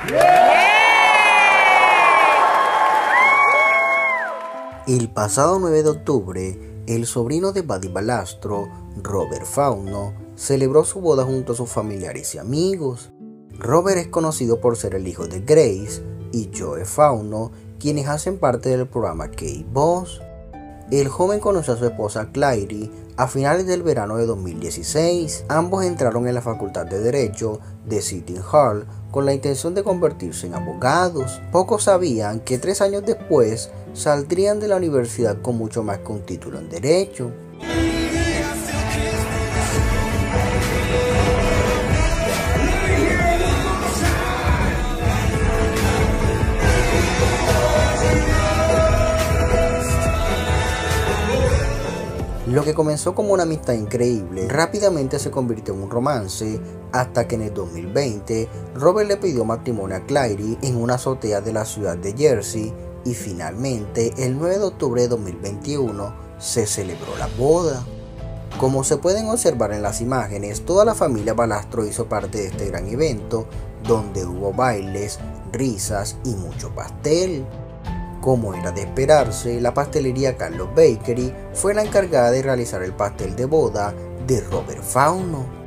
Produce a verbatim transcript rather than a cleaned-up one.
El pasado nueve de octubre, el sobrino de Buddy Valastro, Robert Fauno, celebró su boda junto a sus familiares y amigos. Robert es conocido por ser el hijo de Grace y Joe Fauno, quienes hacen parte del programa K-Boss. El joven conoció a su esposa Claire a finales del verano de dos mil dieciséis. Ambos entraron en la Facultad de Derecho de Seton Hall con la intención de convertirse en abogados. Pocos sabían que tres años después saldrían de la universidad con mucho más que un título en Derecho. Lo que comenzó como una amistad increíble, rápidamente se convirtió en un romance, hasta que en el dos mil veinte, Robert le pidió matrimonio a Claire en una azotea de la ciudad de Jersey, y finalmente, el nueve de octubre de dos mil veintiuno, se celebró la boda. Como se pueden observar en las imágenes, toda la familia Valastro hizo parte de este gran evento, donde hubo bailes, risas y mucho pastel. Como era de esperarse, la pastelería Carlos Bakery fue la encargada de realizar el pastel de boda de Robert Fauno.